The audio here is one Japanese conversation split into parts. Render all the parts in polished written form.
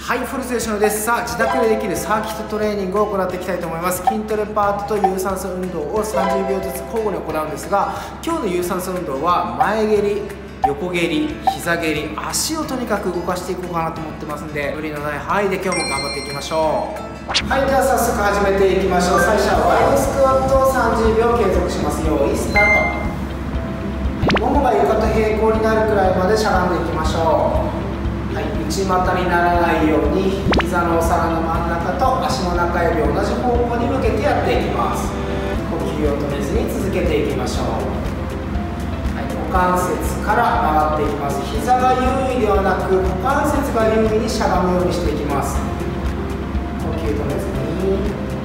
はい、フルセッションです。さあ、自宅でできるサーキットトレーニングを行っていきたいと思います。筋トレパートと有酸素運動を30秒ずつ交互に行うんですが、今日の有酸素運動は前蹴り、横蹴り、膝蹴り、足をとにかく動かしていこうかなと思ってますんで、無理のない範囲で今日も頑張っていきましょう。はい、では早速始めていきましょう。最初はワイドスクワットを30秒継続します。よいスタート。ももが床と平行になるくらいまでしゃがんでいきましょう。はい、内股にならないように膝のお皿の真ん中と足の中指を同じ方向に向けてやっていきます。呼吸を止めずに続けていきましょう。はい、股関節から曲がっていきます。膝が優位ではなく股関節が優位にしゃがむようにしていきます。呼吸止めずに。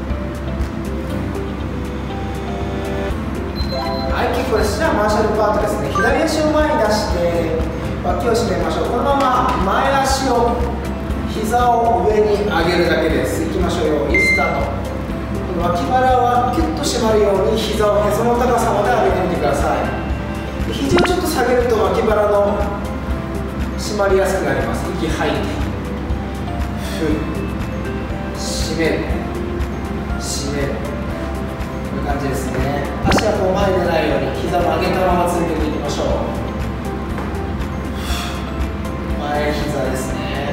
はい、結構です。じゃあマーシャルパートですね。左足を前に出して脇を締めましょう。このまま前足を膝を上に上げるだけです。いきましょうよ。いいスタート。脇腹はキュッと締まるように膝をへその高さまで上げてみてください。肘をちょっと下げると脇腹の締まりやすくなります。息吐いて締める締める、こういう感じですね。足はこう前に出ないように膝を上げたまま続けていきましょう。前膝ですね。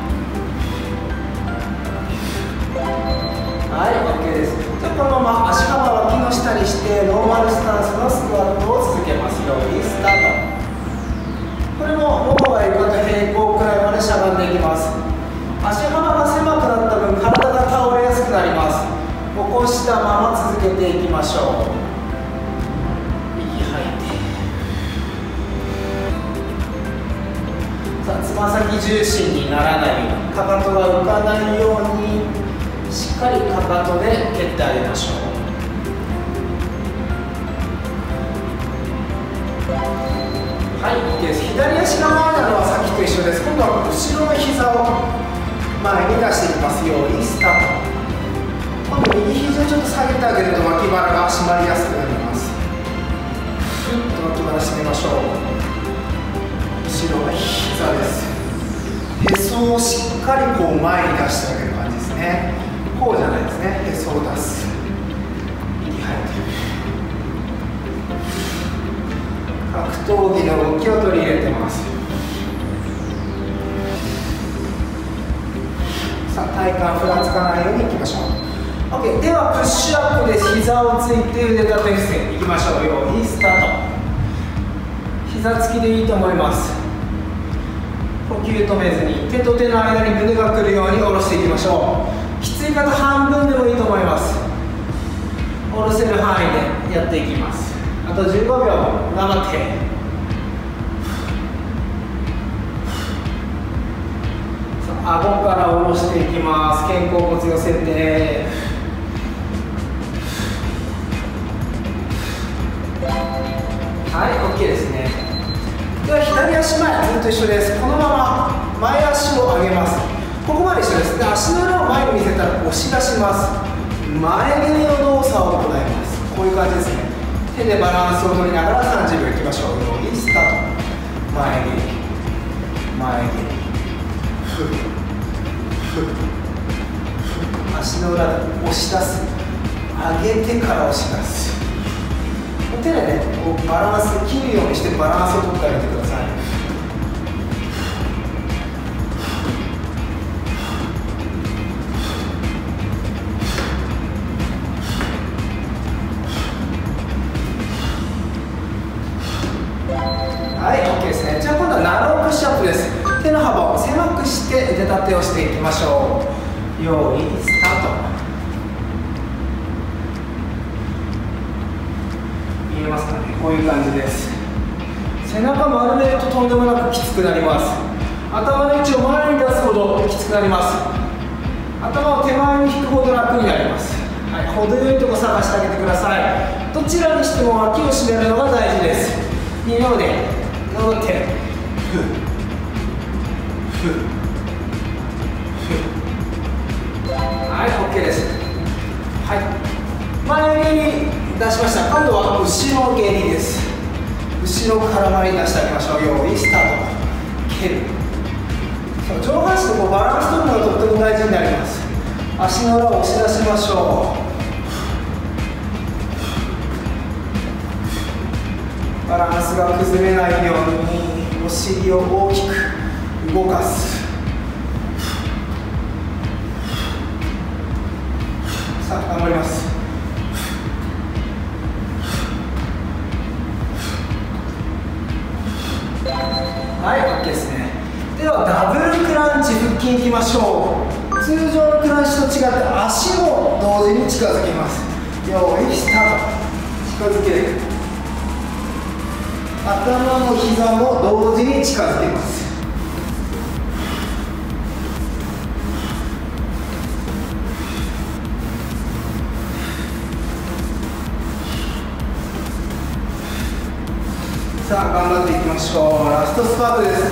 はい、OK です。じゃあこのまま足幅は脇の下にしてノーマルスタンスのスクワットを続けます。よいスタート。これもももが床と平行くらいまでしゃがんでいきます。足幅が狭くなった分体が倒れやすくなります。起こしたまま続けていきましょう。息吐いて。つま先重心にならないように、かかとが浮かないようにしっかりかかとで蹴ってあげましょう。はい、OK です。左足が前なのはさっきと一緒です。今度は後ろの膝を前に出していきます。よいスタート。今度右肘をちょっと下げてあげると脇腹が締まりやすくなります。ふっと脇腹締めましょう。後ろの膝です。へそをしっかりこう前に出してあげる感じですね。こうじゃないですね。へそを出す。息吐いて。格闘技の動きを取り入れてます。さあ、体幹ふらつかないようにいきましょう。OK、ではプッシュアップです。膝をついて腕立て伏せいきましょう。よいいスタート。膝つきでいいと思います。呼吸止めずに手と手の間に胸が来るように下ろしていきましょう。きつい方半分でもいいと思います。下ろせる範囲でやっていきます。あと15秒頑張って。顎から下ろしていきます。肩甲骨寄せて。はい、OK ですね。では左足前ずっと一緒です。このまま前足を上げます。ここまで一緒です。で、足の裏を前に見せたら押し出します。前蹴りの動作を行います。こういう感じですね。手でバランスを取りながら30秒いきましょう。よいスタート。前蹴り前蹴り足の裏で押し出す。上げてから押し出す。手でね、こうバランス切るようにしてバランスを取ってあげてください。はい、OK ですね。じゃあ今度はナロープッシュアップです。手の幅を狭くして腕立てをしていきましょう。よいスタート。見えますかね。こういう感じです。背中丸めるととんでもなくきつくなります。頭の位置を前に出すほどきつくなります。頭を手前に引くほど楽になります。はい、程よいとこ探してあげてください。どちらにしても脇を締めるのが大事です。2秒で戻ってはい、OK です。はい、前蹴り出しました。今度は後ろ蹴りです。後ろから前に出してあげましょう。よいスタート。蹴る。上半身でこうバランス取るのが足の裏を押し出しましょう。バランスが崩れないようにお尻を大きく動かす。さあ頑張ります。はい、OK ですね。ではダブルクランチ腹筋いきましょう。通常のクランチと違って足も同時に近づきます。よーいスタート。近づける。頭も膝も同時に近づけます。さあ頑張っていきましょう。ラストスパートです。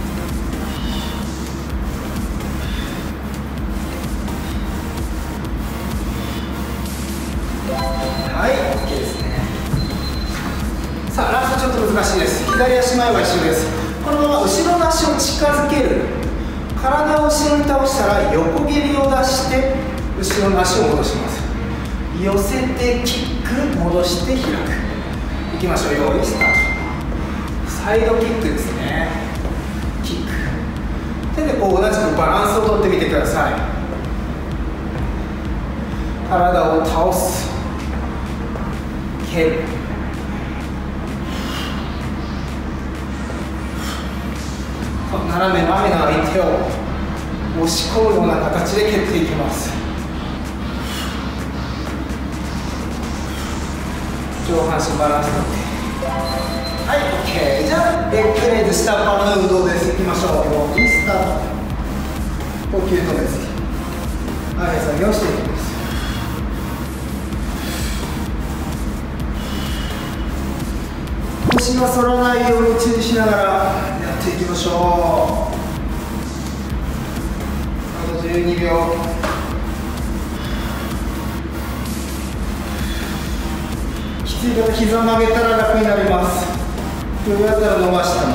はい、OK ですね。さあラストちょっと難しいです。左足前は一緒です。このまま後ろの足を近づける。体を後ろに倒したら横蹴りを出して後ろの足を戻します。寄せてキック戻して開く。いきましょう。用意スタート。サイドキックですね。キック。手でこう同じくバランスをとってみてください。体を倒す。蹴る。斜め前の相手を押し込むような形で蹴っていきます。上半身バランスとって。はい、OK。じゃあレッグレイズ下っ腹の運動です。いきましょう。いいスタート。呼吸止めずに上げ下げをしていきます。腰が反らないように注意しながらやっていきましょう。あと12秒。きつい方、膝曲げたら楽になります。こうやったら伸ばしたの。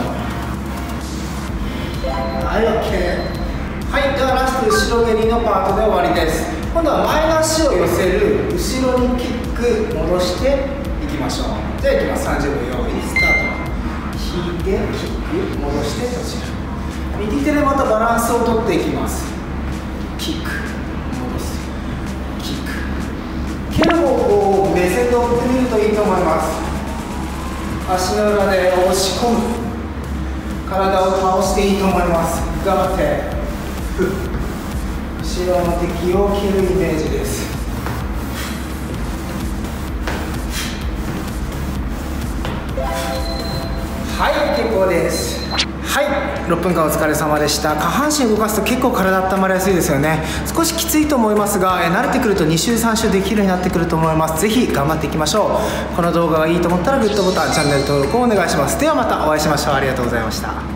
はい、OK。はい、ではラスト後ろ蹴りのパートで終わりです。今度は前の足を寄せる、後ろにキック戻していきましょう。じゃあいきます。30秒用意スタート。引いてキック戻して閉じる。右手でまたバランスをとっていきます。キック戻す。キック。蹴る方向を目線で追ってみるといいと思います。足の裏で押し込む。体を倒していいと思います。頑張って。後ろの敵を蹴るイメージです。はい、結構です。はい、6分間お疲れ様でした。下半身動かすと結構体温まりやすいですよね。少しきついと思いますが、慣れてくると2週3週できるようになってくると思います。ぜひ頑張っていきましょう。この動画がいいと思ったらグッドボタン、チャンネル登録をお願いします。ではまたお会いしましょう。ありがとうございました。